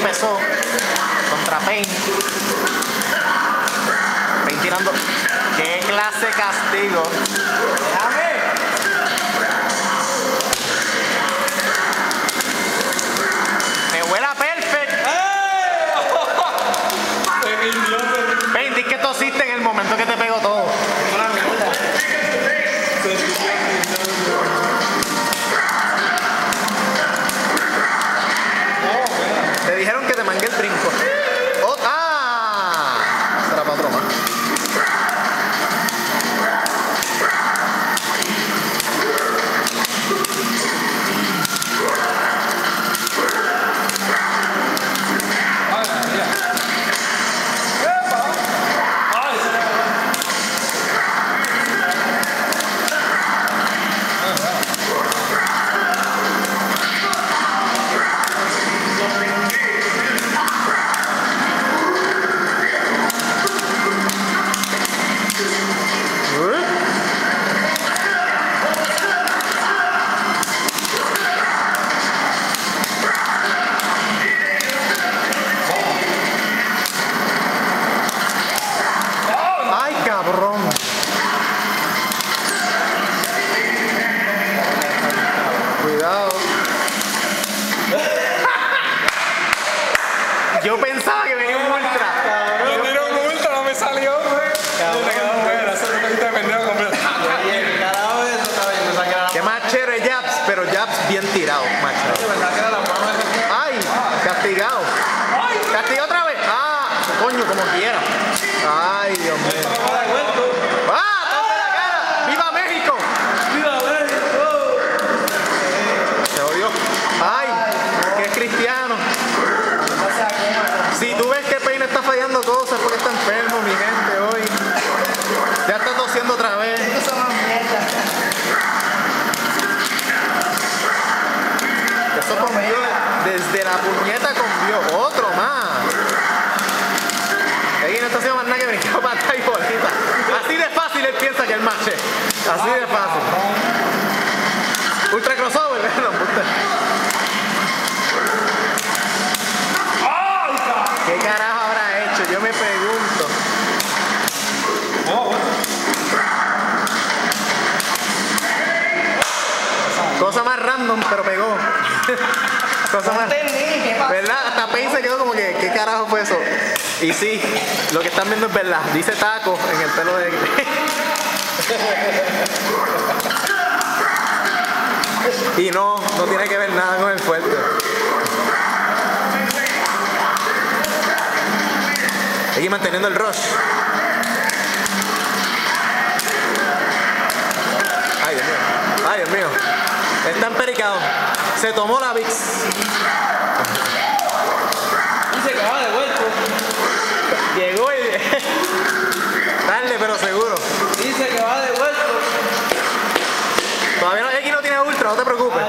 empezó contra Pain. Pain tirando. ¡Qué clase de castigo! ¡Déjame! ¡Me huele a perfect! Pain, di que tosiste en el momento que te pegó todo. Te dijeron que te mangué el brinco. Oh, ¡ah! Será para otro más. Yo pensaba que venía un ultra. Yo tiré un ultra, no me salió, güey. Qué machero es Jabs, pero Jabs bien tirado, machero. ¡Ay! Castigado. ¿Castigo otra vez? ¡Ah! Coño, como quiera. ¡Ay, Dios mío! ¡Ah! ¡Dame la cara! ¡Viva México! ¡Viva México! Se odió. ¡Ay! ¡Qué cristiano! Si tú ves que Pain está fallando cosas porque está enfermo, mi gente, hoy. Ya está tosiendo otra vez. Eso convió desde la puñeta convió. Otro más. Ahí no está haciendo más nada que brincar patada y bolita. Así de fácil él piensa que el match es. Así de fácil. Ultra crossover, no, ¿qué carajo habrá hecho? Yo me pregunto. Cosa más random, pero pegó. Cosa más. ¿Verdad? Hasta Pain se quedó como que, ¿qué carajo fue eso? Y sí, lo que están viendo es verdad. Dice taco en el pelo de. Y no tiene que ver nada con el fuerte. Aquí manteniendo el rush. Ay, Dios mío. Ay, Dios mío. Está empericado. Se tomó la VIX. Dice que va de vuelta. Llegó y... Tarde, pero seguro. Dice que va de vuelta. Todavía no, X no tiene ultra, no te preocupes.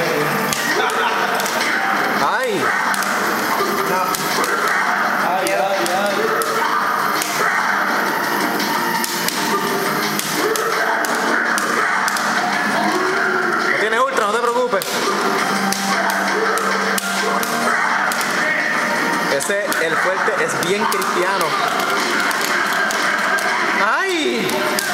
Ay. No tiene ultra, no te preocupes. Ese, el fuerte, es bien cristiano. ¡Ay!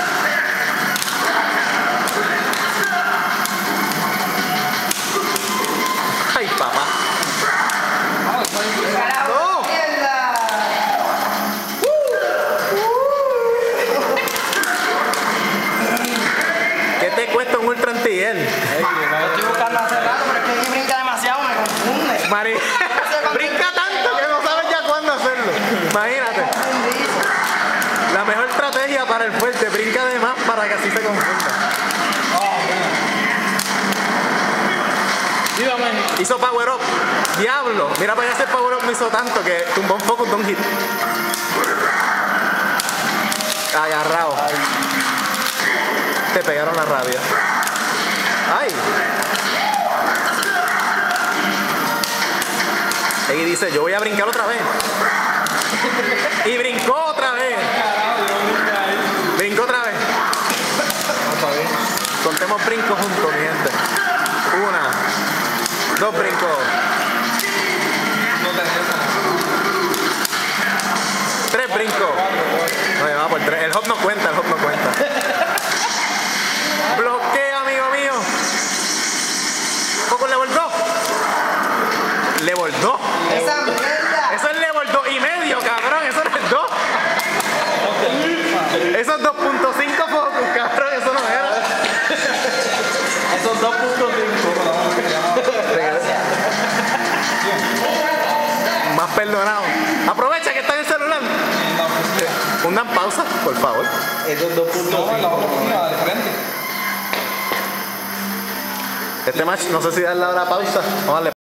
¡Ay, papá! ¡No! ¿Qué te cuesta un ultra anti-él? Estoy buscando hace rato, pero es que aquí brinca demasiado, me confunde. Mari, brinca tanto que no sabes ya cuándo hacerlo. Imagínate. La mejor estrategia para el fuerte, brinca de más para que así se confunda. Hizo power up. Diablo. Mira para allá ese power up no hizo tanto que tumbó un focus de un hit. Agarrado. Te pegaron la rabia. Ay. Y dice, yo voy a brincar otra vez. Y brincó otra vez. Brincó otra vez. Contemos brincos juntos, mi gente. 1, 2 brincos. El hop no cuenta, el hop no cuenta. Bloquea, amigo mío. Poco level 2. Level 2. ¡Esa mierda! Eso es level 2,5, cabrón. Eso no es 2. Eso es 2.5 focus, cabrón. Eso no era. Esos 2.5. Más perdonado. Aprovecha que está en el celular. Pongan pausa, por favor. Esos 2.5. La otra oportunidad, de frente. Este match, no sé si darle ahora pausa. Vamos a darle